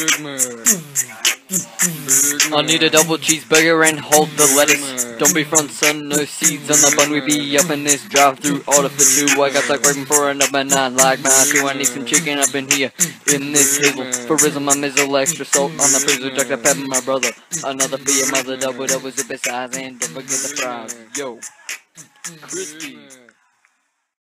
I need a double cheeseburger and hold the lettuce. Don't be front, son, no seeds on the bun. We be up in this drive-through, order for two. I got like waiting for another nine like mine too. I need some chicken up in here, in this hizzle. For rhythm, I mizzle extra salt on the frizzle. Dr. Pepper, my brother. Another for your mother, double zip size, and don't forget the fries. Yo, crispy.